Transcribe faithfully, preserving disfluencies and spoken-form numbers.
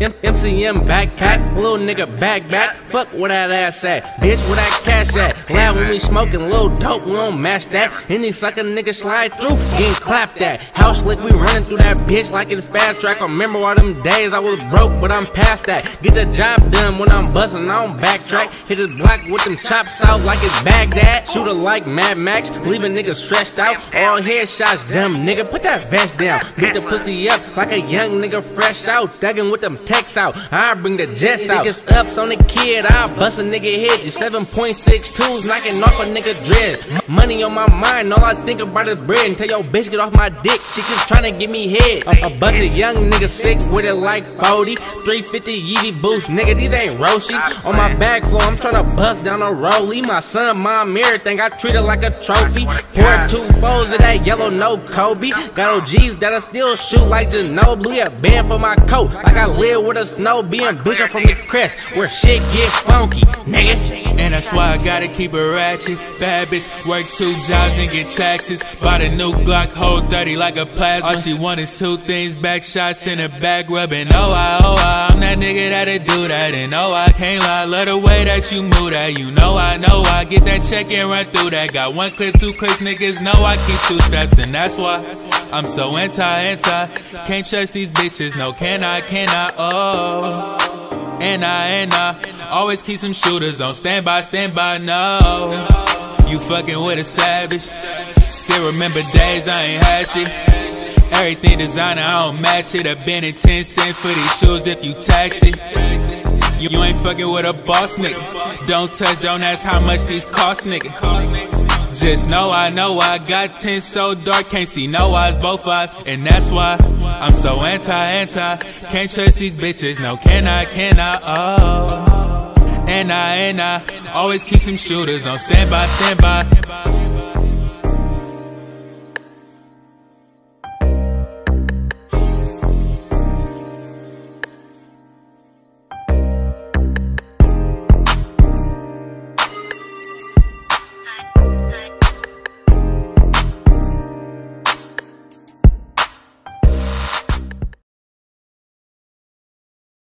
M C M backpack, little nigga back back. Fuck where that ass at, bitch, where that cash at? Loud when we smoking, little dope, we don't match that. Any sucker nigga slide through, getting clapped at. House lick, we running through that bitch like it's fast track. I remember all them days I was broke, but I'm past that. Get the job done when I'm bustin', I don't backtrack. Hit his block with them chops out like it's Baghdad. Shooter like Mad Max, leaving niggas stressed out. All headshots, dumb nigga, put that vest down. Beat the pussy up like a young nigga fresh out. Thuggin' with them texts out, I bring the jets out. Niggas ups on the kid, I bust a nigga head. You seven point six twos knocking off a nigga dread. Money on my mind, all I think about is bread. Until your bitch get off my dick, she just tryna give me head. A, a bunch of young niggas sick with it like forty. three fifty Yeezy boost, nigga, these ain't Roshis. On my back floor, I'm tryna bust down a rollie. My son, mom, everything, I treat it like a trophy. Pour two fours of that yellow, no Kobe. Got O Gs that'll still shoot like Ginobili. A band for my coat, like I live with a snow. Being bitch from the crest, where shit get funky, nigga. And that's why I gotta keep it ratchet. Bad bitch, work two jobs and get taxes. Bought a new Glock, hold thirty like a plasma. All she want is two things, back shots in a back rubbing. Oh I, oh I, I'm that nigga that'll do that. And oh I can't lie, love the way that you move that. You know I know I get that check and run through that. Got one clip, two clips, niggas know I keep two straps. And that's why I'm so anti-anti. Can't trust these bitches, no can I, can I, oh. And I, and I always keep some shooters on standby, standby, no. You fucking with a savage. Still remember days I ain't had shit. Everything designer, I don't match it. I been in ten cents for these shoes if you tax it. You, you ain't fucking with a boss nigga. Don't touch, don't ask how much these cost nigga. Just know I know I got ten so dark, can't see no eyes, both eyes. And that's why I'm so anti-anti. Can't trust these bitches, no can I, can I, oh. And I, and I always keep some shooters on standby, standby.